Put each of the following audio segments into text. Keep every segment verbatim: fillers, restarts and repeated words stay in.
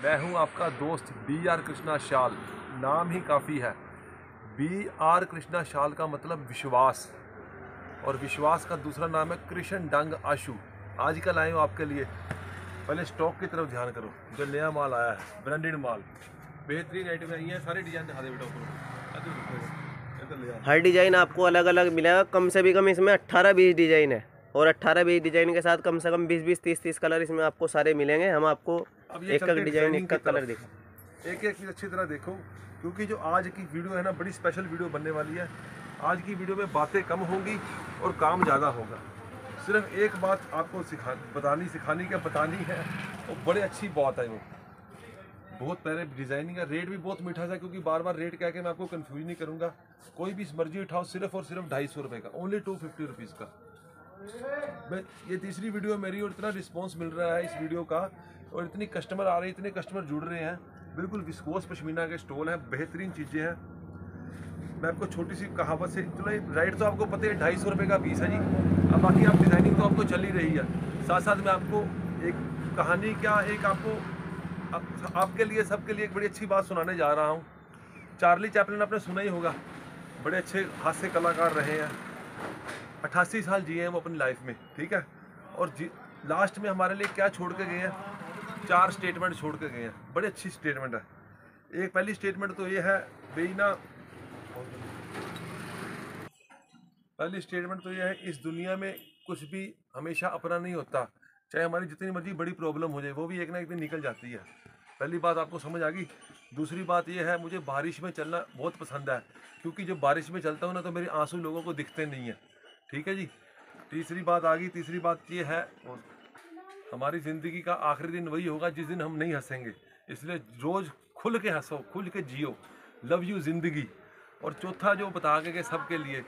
मैं हूं आपका दोस्त बी आर कृष्णा शाल। नाम ही काफ़ी है। बी आर कृष्णा शाल का मतलब विश्वास, और विश्वास का दूसरा नाम है कृष्ण डंग आशु। आज कल आए हूँ आपके लिए। पहले स्टॉक की तरफ ध्यान करो, जो नया माल आया है, ब्रांडेड माल, बेहतरीन आइटम है। ये सारे डिजाइन दिखा दे बेटा ऊपर। हर डिजाइन आपको अलग अलग मिलेगा। कम से भी कम इसमें अट्ठारह बीस डिजाइन है, और अट्ठारह बीस डिजाइन के साथ कम से कम बीस बीस तीस तीस कलर इसमें आपको सारे मिलेंगे। हम आपको एक एक डिजाइन एक एक कलर दिखा, एक एक चीज़ अच्छी तरह देखो, क्योंकि जो आज की वीडियो है ना, बड़ी स्पेशल वीडियो बनने वाली है। आज की वीडियो में बातें कम होंगी और काम ज़्यादा होगा। सिर्फ एक बात आपको सिखा बतानी सिखानी क्या बतानी है, और तो बड़ी अच्छी बात है। वो बहुत पहले डिज़ाइनिंग का रेट भी बहुत मीठा था, क्योंकि बार बार रेट कह के मैं आपको कंफ्यूज नहीं करूँगा। कोई भी मर्जी उठाओ, सिर्फ और सिर्फ ढाई सौ रुपये का, ओनली टू फिफ्टी रुपीज़ का। मैं ये तीसरी वीडियो मेरी, और इतना रिस्पांस मिल रहा है इस वीडियो का, और इतनी कस्टमर आ रहे हैं, इतने कस्टमर जुड़ रहे हैं। बिल्कुल विस्कोस पश्मीना के स्टॉल हैं, बेहतरीन चीज़ें हैं। मैं आपको छोटी सी कहावत से, चलो राइट तो आपको पता है ढाई सौ रुपये का पीस है जी। अब बाकी आप डिज़ाइनिंग तो आपको चल ही रही है, साथ साथ मैं आपको एक कहानी क्या एक आपको आप, आपके लिए सबके लिए एक बड़ी अच्छी बात सुनाने जा रहा हूँ। चार्ली चैपलिन आपने सुना ही होगा, बड़े अच्छे हास्य कलाकार रहे हैं। अट्ठासी साल जिए हैं वो अपनी लाइफ में, ठीक है। और लास्ट में हमारे लिए क्या छोड़ के गए हैं? चार स्टेटमेंट छोड़ के गए हैं, बड़ी अच्छी स्टेटमेंट है। एक पहली स्टेटमेंट तो ये है बेईना पहली स्टेटमेंट तो ये है, इस दुनिया में कुछ भी हमेशा अपना नहीं होता। चाहे हमारी जितनी मर्जी बड़ी प्रॉब्लम हो जाए, वो भी एक ना एक दिन निकल जाती है। पहली बात आपको समझ आ गई। दूसरी बात ये है, मुझे बारिश में चलना बहुत पसंद है, क्योंकि जब बारिश में चलता हूँ ना, तो मेरे आंसू लोगों को दिखते नहीं है, ठीक है जी। तीसरी बात आ गई। तीसरी बात ये है, हमारी ज़िंदगी का आखिरी दिन वही होगा जिस दिन हम नहीं हंसेंगे, इसलिए रोज़ खुल के हंसो, खुल के जियो। लव यू ज़िंदगी। और चौथा जो बता के सबके लिए,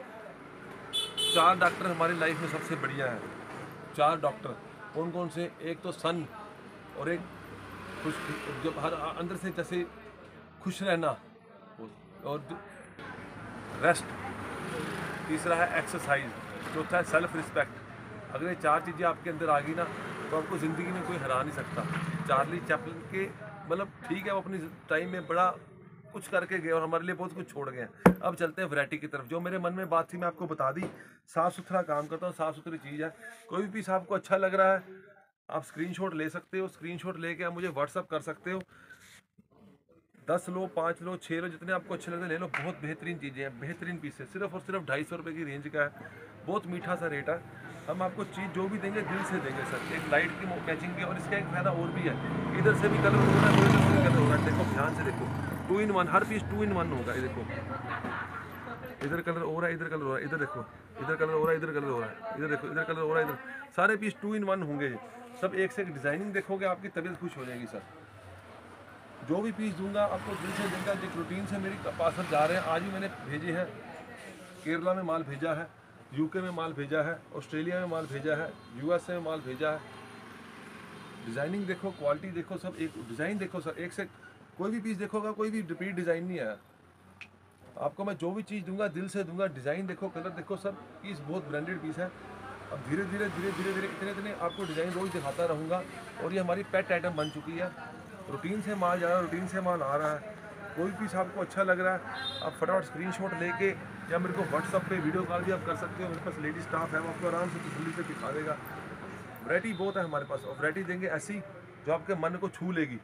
चार डॉक्टर हमारी लाइफ में सबसे बढ़िया है। चार डॉक्टर कौन कौन से? एक तो सन, और एक खुश, जब हर अंदर से जैसे खुश रहना, और रेस्ट, तीसरा है एक्सरसाइज, चौथा है सेल्फ रिस्पेक्ट। अगर ये चार चीज़ें आपके अंदर आ गई ना, तो आपको ज़िंदगी में कोई हरा नहीं सकता। चार्ली चैपलिन के मतलब ठीक है, वो अपनी टाइम में बड़ा कुछ करके गए और हमारे लिए बहुत कुछ छोड़ गए। अब चलते हैं वैरायटी की तरफ। जो मेरे मन में बात थी मैं आपको बता दी। साफ़ सुथरा काम करता हूँ, साफ़ सुथरी चीज़ है। कोई भी पीस आपको अच्छा लग रहा है, आप स्क्रीनशॉट ले सकते हो। स्क्रीनशॉट लेके आप मुझे व्हाट्सअप कर सकते हो। दस लो, पाँच लो, छः लो, जितने आपको अच्छे लगते हैं ले लो। बहुत बेहतरीन चीज़ें हैं, बेहतरीन पीस है। सिर्फ और सिर्फ ढाई सौ रुपये की रेंज का है। बहुत मीठा सा रेट है। हम आपको चीज़ जो भी देंगे दिल से देंगे सर। एक लाइट की मैचिंग की, और इसका एक फ़ायदा और भी है, इधर से भी कलर हो रहा है, इधर से भी कलर हो रहा है। देखो ध्यान से देखो, टू इन वन, हर पीस टू इन वन होगा। ये देखो, इधर कलर हो रहा है, इधर कलर हो रहा है, इधर देखो, इधर कलर हो रहा है, इधर कलर हो रहा है, इधर देखो, इधर कलर हो रहा है, इधर। सारे पीस टू इन वन होंगे सब। एक से एक डिज़ाइनिंग देखोगे, आपकी तबीयत खुश हो जाएगी सर। जो भी पीस दूंगा आपको दिल से दूंगा। जो प्रोटीन से मेरी पार्सल जा रहे हैं, आज ही मैंने भेजे हैं। केरला में माल भेजा है, यूके में माल भेजा है, ऑस्ट्रेलिया में माल भेजा है, यूएसए में माल भेजा है। डिज़ाइनिंग देखो, क्वालिटी देखो, सब एक डिज़ाइन देखो सर। एक से कोई भी पीस देखोगा, कोई भी रिपीट डिज़ाइन नहीं है आपको। मैं जो भी चीज़ दूंगा दिल से दूंगा। डिज़ाइन देखो, कलर देखो, सब पीस बहुत ब्रांडेड पीस है। अब धीरे धीरे धीरे धीरे धीरे इतने इतने आपको डिज़ाइन रोज़ दिखाता रहूँगा। और ये हमारी पेट आइटम बन चुकी है। रूटीन से माल जा रहा है, रूटीन से माल आ रहा है। कोई पीस आपको अच्छा लग रहा है, आप फटाफट स्क्रीनशॉट लेके या मेरे को व्हाट्सअप पे वीडियो कॉल भी आप कर सकते हो। मेरे पास लेडी स्टाफ है, वो आपको आराम से तसल्ली से दिखा देगा। वैरायटी बहुत है हमारे पास, और वैरायटी देंगे ऐसी जो आपके मन को छू लेगी।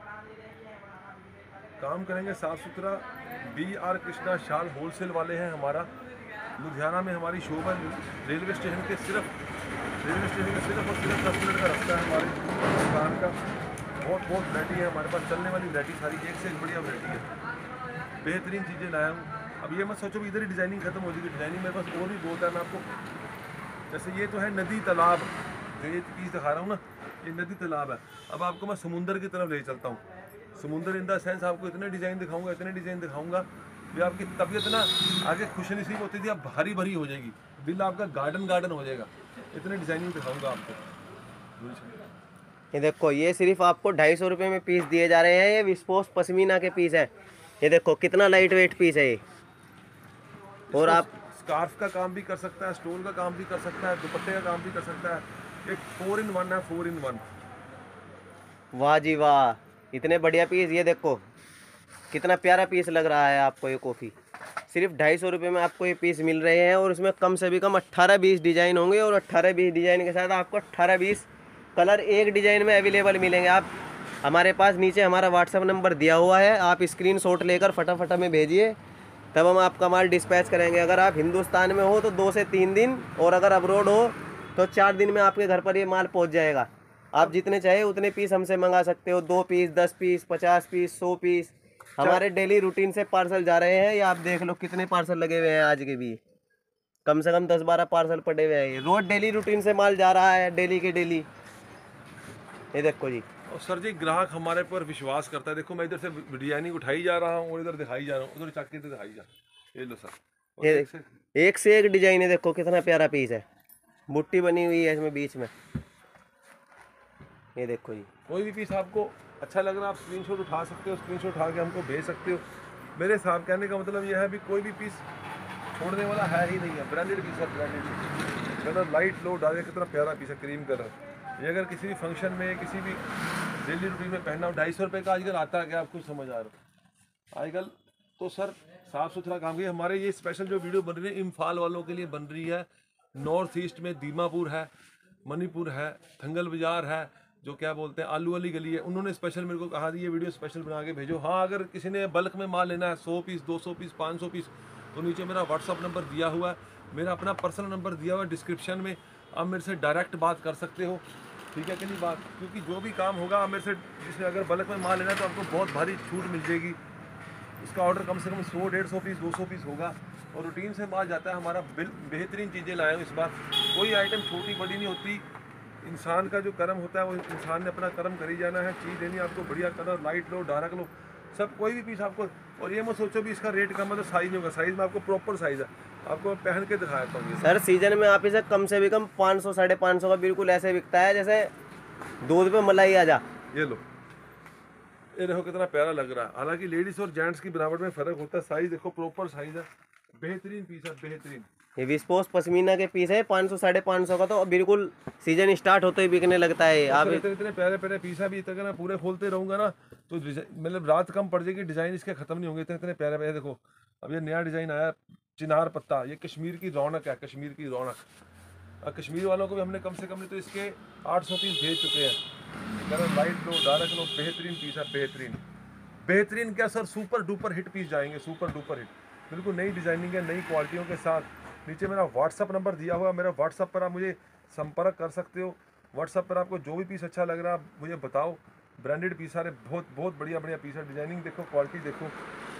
काम करेंगे साफ़ सुथरा। B R Krishna shawl wholesale वाले हैं हमारा। लुधियाना में हमारी शॉप है। रेलवे स्टेशन के सिर्फ रेलवे स्टेशन के सिर्फ और सिर्फ दस मिनट का रास्ता है हमारे दुकान का। बहुत बहुत वैरायटी है हमारे पास, चलने वाली वैरायटी सारी, एक से एक बढ़िया वैरायटी है। बेहतरीन चीज़ें लाया हूँ। अब ये मत सोचो इधर ही डिज़ाइनिंग खत्म हो जाएगी। डिज़ाइनिंग मेरे पास और भी बहुत है। मैं आपको, जैसे ये तो है नदी तालाब, जो ये पीस दिखा रहा हूँ ना, ये नदी तालाब है। अब आपको मैं समुंदर की तरफ ले चलता हूँ। समुंदर इन द सेंस आपको इतने डिज़ाइन दिखाऊंगा, इतने डिज़ाइन दिखाऊंगा कि आपकी तबीयत ना आगे खुश नसीब होती थी, अब भारी भरी हो जाएगी। दिल आपका गार्डन गार्डन हो जाएगा। इतने डिज़ाइनिंग दिखाऊंगा आपको। ये देखो, ये सिर्फ आपको ढाई सौ रुपये में पीस दिए जा रहे हैं। ये विस्कोस पश्मीना के पीस है। ये देखो कितना लाइट वेट पीस है ये। और आप स्कार्फ का काम भी कर सकता है, स्टोल का काम भी कर सकता है, दुपट्टे का काम भी कर सकता है। एक फोर इन वन है, फोर इन वन। वाह जी वाह, इतने बढ़िया पीस, ये देखो कितना प्यारा पीस लग रहा है आपको। ये कॉफ़ी सिर्फ ढाई सौ रुपये में आपको ये पीस मिल रहे हैं, और उसमें कम से भी कम अट्ठारह बीस डिज़ाइन होंगे, और अट्ठारह बीस डिज़ाइन के साथ आपको अट्ठारह बीस कलर एक डिज़ाइन में अवेलेबल मिलेंगे। आप हमारे पास नीचे हमारा व्हाट्सअप नंबर दिया हुआ है, आप स्क्रीनशॉट लेकर फटाफट हमें भेजिए, तब हम आपका माल डिस्पैच करेंगे। अगर आप हिंदुस्तान में हो तो दो से तीन दिन, और अगर अब्रोड हो तो चार दिन में आपके घर पर ये माल पहुंच जाएगा। आप जितने चाहे उतने पीस हमसे मंगा सकते हो, दो पीस, दस पीस, पचास पीस, सौ पीस। हमारे डेली रूटीन से पार्सल जा रहे हैं, ये आप देख लो कितने पार्सल लगे हुए हैं आज के भी, कम से कम दस बारह पार्सल पड़े हुए हैं। रोज डेली रूटीन से माल जा रहा है, डेली के डेली। ये देखो जी। और सर जी ग्राहक हमारे पर विश्वास करता है। देखो मैं इधर से डिजाइनिंग उठाई जा रहा हूँ और इधर दिखाई जा रहा हूँ, उधर चक्के इधर दिखाई जा। ये लो सर, और ये एक से एक से एक डिजाइन है, देखो कितना प्यारा पीस है, बुट्टी बनी हुई है इसमें बीच में। ये देखो जी, कोई भी पीस आपको अच्छा लग रहा है आप स्क्रीनशॉट उठा सकते हो, स्क्रीनशॉट उठा के हमको भेज सकते हो। मेरे साहब कहने का मतलब यह है भी कोई भी पीस छोड़ने वाला है ही नहीं है। ब्रांडेड पीस है, ब्रांडेड कलर लाइट लो डाले, कितना प्यारा पीस है, क्रीम कलर। ये अगर किसी भी फंक्शन में, किसी भी डेली रूटीन में पहनना हो, ढाई सौ रुपये का आजकल आता है, क्या आप कुछ समझ आ रहा हो आजकल। तो सर साफ़ सुथरा काम किया। हमारे ये स्पेशल जो वीडियो बन रही है इम्फाल वालों के लिए बन रही है। नॉर्थ ईस्ट में दीमापुर है, मणिपुर है, थंगल बाजार है, जो क्या बोलते हैं आलू वाली गली है, उन्होंने स्पेशल मेरे को कहा ये वीडियो स्पेशल बना के भेजो। हाँ अगर किसी ने बल्क में माल लेना है, सौ पीस, दो सौ पीस, पाँच सौ पीस, तो नीचे मेरा व्हाट्सअप नंबर दिया हुआ है, मेरा अपना पर्सनल नंबर दिया हुआ है डिस्क्रिप्शन में, आप मेरे से डायरेक्ट बात कर सकते हो, ठीक है कि नहीं बात। क्योंकि जो भी काम होगा आप मेरे से, जिसने अगर बल्क में माल लेना है तो आपको बहुत भारी छूट मिल जाएगी। उसका ऑर्डर कम से कम सौ डेढ़ सौ पीस, दो सौ पीस होगा, और रूटीन से माल जाता है हमारा। बिल बेहतरीन चीज़ें लाए हूँ इस बार, कोई आइटम छोटी बड़ी नहीं होती। इंसान का जो कर्म होता है वो इंसान ने अपना कर्म कर ही जाना है। चीज़ देनी आपको बढ़िया, कलर लाइट लो, डार्क लो, सब कोई भी पीस आपको। और ये मत सोचो भी इसका रेट कम है तो साइज नहीं होगा, साइज में आपको प्रॉपर साइज है, आपको पहन के दिखाया था हूँ। सर सीजन में आप इसे कम से भी कम पाँच सौ साढ़े पाँच सौ का बिल्कुल ऐसे बिकता है जैसे दूध पे मलाई आ जा। ये लो, ये देखो कितना प्यारा लग रहा है। हालांकि लेडीज और जेंट्स की बनावट में फर्क होता है। साइज देखो प्रॉपर साइज है, बेहतरीन पीस है, बेहतरीन। ये विस्पोस पश्मीना के पीस है, पाँच सौ साढ़े पाँच सौ का, तो बिल्कुल सीजन स्टार्ट होते ही बिकने लगता है। आप इतने इतने प्यारे प्यारे पीस है, भी इतना मैं पूरे खोलते रहूंगा ना तो मतलब रात कम पड़ जाएगी, डिजाइन इसके खत्म नहीं होंगे। इतने इतने प्यारे प्यारे देखो, अब ये नया डिजाइन आया चिनार पत्ता, ये कश्मीर की रौनक है, कश्मीर की रौनक। और कश्मीर वालों को भी हमने कम से कम नहीं तो इसके आठ सौ पीस भेज चुके हैं। कलर लाइट लो, डार्क लो, बेहतरीन पीस है, बेहतरीन। बेहतरीन क्या sir, super duper hit piece जाएंगे, सुपर डुपर हिट, बिल्कुल नई डिजाइनिंग है, नई क्वालिटियों के साथ। नीचे मेरा व्हाट्सअप नंबर दिया हुआ है, मेरा व्हाट्सअप पर आप मुझे संपर्क कर सकते हो। व्हाट्सअप पर आपको जो भी पीस अच्छा लग रहा है आप मुझे बताओ। ब्रांडेड पीस सारे बहुत बहुत बढ़िया बढ़िया पीस है, डिजाइनिंग देखो, क्वालिटी देखो।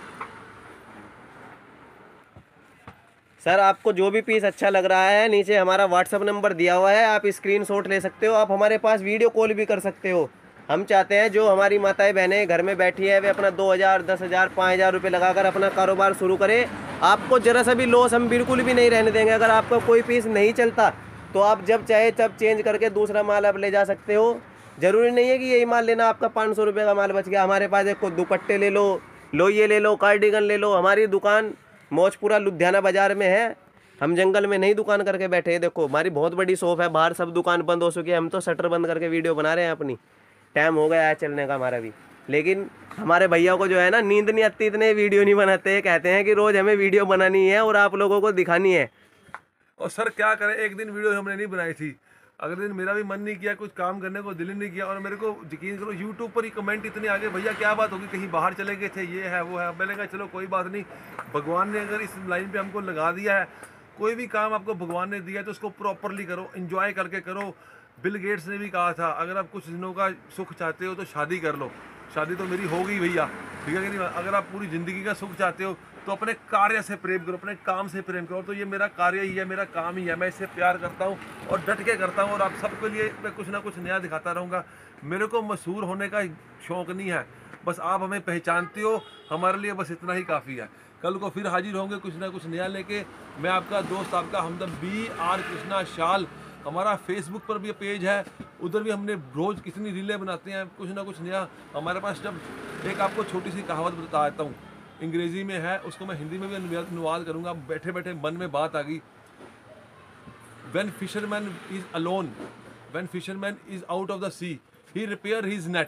सर आपको जो भी पीस अच्छा लग रहा है, नीचे हमारा व्हाट्सअप नंबर दिया हुआ है, आप स्क्रीनशॉट ले सकते हो, आप हमारे पास वीडियो कॉल भी कर सकते हो। हम चाहते हैं जो हमारी माताएं बहनें घर में बैठी है वे अपना दो हज़ार दस हज़ार पाँच हज़ार रुपये लगाकर अपना कारोबार शुरू करें। आपको जरा सा भी लॉस हम बिल्कुल भी नहीं रहने देंगे। अगर आपका कोई पीस नहीं चलता तो आप जब चाहे तब चेंज करके दूसरा माल आप ले जा सकते हो। ज़रूरी नहीं है कि यही माल लेना, आपका पाँच सौ रुपये का माल बच गया, हमारे पास एक दुपट्टे ले लो, लोये ले लो, कार्डिगन ले लो। हमारी दुकान मौजपुरा लुधियाना बाज़ार में है, हम जंगल में नहीं दुकान करके बैठे हैं। देखो हमारी बहुत बड़ी शॉप है, बाहर सब दुकान बंद हो चुकी है, हम तो शटर बंद करके वीडियो बना रहे हैं अपनी। टाइम हो गया है चलने का हमारा भी, लेकिन हमारे भैया को जो है ना नींद नहीं आती, इतने वीडियो नहीं बनाते। कहते हैं कि रोज़ हमें वीडियो बनानी है और आप लोगों को दिखानी है। और सर क्या करें, एक दिन वीडियो हमने नहीं बनाई थी, अगले दिन मेरा भी मन नहीं किया, कुछ काम करने को दिल नहीं किया। और मेरे को यकीन करो यूट्यूब पर ही कमेंट इतने आ गए, भैया क्या बात होगी, कहीं बाहर चले गए थे, ये है वो है। मैंने कहा चलो कोई बात नहीं, भगवान ने अगर इस लाइन पे हमको लगा दिया है, कोई भी काम आपको भगवान ने दिया है तो उसको प्रॉपरली करो, एंजॉय करके करो। बिल गेट्स ने भी कहा था अगर आप कुछ दिनों का सुख चाहते हो तो शादी कर लो। शादी तो मेरी हो गई भैया, ठीक है कि नहीं। अगर आप पूरी ज़िंदगी का सुख चाहते हो तो अपने कार्य से प्रेम करो, अपने काम से प्रेम करो। तो ये मेरा कार्य ही है, मेरा काम ही है, मैं इससे प्यार करता हूँ और डट के करता हूँ। और आप सबके लिए मैं कुछ ना कुछ नया दिखाता रहूँगा। मेरे को मशहूर होने का शौक़ नहीं है, बस आप हमें पहचानते हो, हमारे लिए बस इतना ही काफ़ी है। कल को फिर हाजिर होंगे कुछ ना कुछ नया लेके। मैं आपका दोस्त, आपका हमदम बी आर कृष्णा शाल। हमारा फेसबुक पर भी पेज है, उधर भी हमने रोज़ कितनी रीलें बनाते हैं, कुछ ना कुछ नया हमारे पास। जब एक आपको छोटी सी कहावत बता देता हूँ, अंग्रेज़ी में है, उसको मैं हिंदी में भी अनुवाद करूँगा। बैठे बैठे मन में बात आ गई। When fisherman is alone, when fisherman is out of the sea, he repair his net.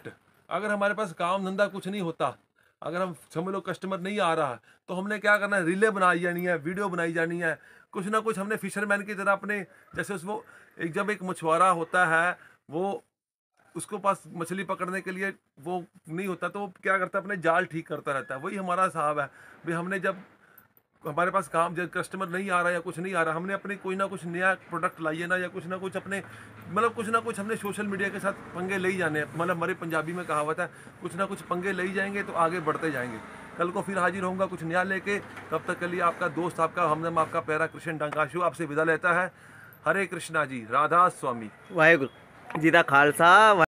अगर हमारे पास काम धंधा कुछ नहीं होता, अगर हम समझ लो कस्टमर नहीं आ रहा, तो हमने क्या करना है, रीलें बनाई जानी है, वीडियो बनाई जानी है, कुछ ना कुछ हमने फिशरमैन की तरह अपने, जैसे उस वो एक जब एक मछुआरा होता है, वो उसको पास मछली पकड़ने के लिए वो नहीं होता, तो वो क्या करता है, अपने जाल ठीक करता रहता है। वही हमारा हिसाब है भाई, हमने जब हमारे पास काम जब कस्टमर नहीं आ रहा या कुछ नहीं आ रहा, हमने अपने कोई ना कुछ नया प्रोडक्ट लाइए ना, या कुछ ना कुछ अपने मतलब कुछ ना कुछ हमने सोशल मीडिया के साथ पंगे ले ही जाने हैं। मतलब हमारे पंजाबी में कहावत है, कुछ ना कुछ पंगे ले ही जाएंगे तो आगे बढ़ते जाएंगे। कल को फिर हाजिर होऊंगा कुछ नया लेके। तब तक के लिए आपका दोस्त, आपका हमदम, आपका प्यारा कृष्ण डंकाशु आपसे विदा लेता है। हरे कृष्णा जी, राधा स्वामी। वाहेगुरु जी का खालसा।